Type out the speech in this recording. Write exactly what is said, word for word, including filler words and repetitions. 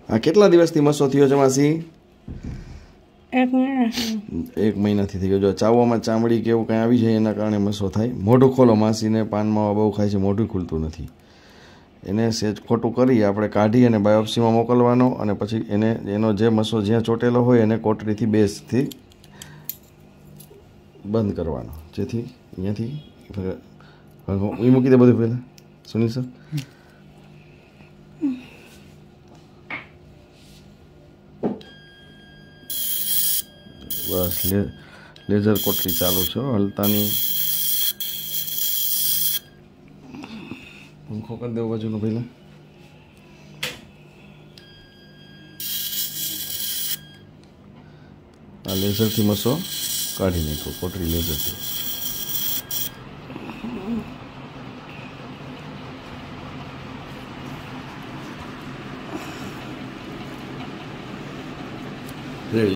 આ કેટલા દિવસથી મસો થયો છે માસી? એક મહિના એક મહિનાથી થઈ ગયો. જો ચાવવામાં ચામડી કે એવું કંઈ આવી જાય એના કારણે મસો થાય. મોઢું ખોલો, માસીને પાનમાં બહુ ખાય છે, મોઢું ખુલતું નથી. એને સેજ ખોટું કરી આપણે કાઢી અને બાયોપ્સીમાં મોકલવાનો, અને પછી એને એનો જે મસો જ્યાં ચોટેલો હોય એને કોટરીથી બેઝથી બંધ કરવાનો, જેથી અહીંયાથી એ મૂકી દે બધું પહેલાં. સુનિલ સર, બસ લે લેઝર કોટરી ચાલુ છે, હલતાની. પંખો કરી દેવો બાજુનો પહેલાં. આ લેઝરથી મસો કાઢી નાખો, કોટરી લેઝરથી.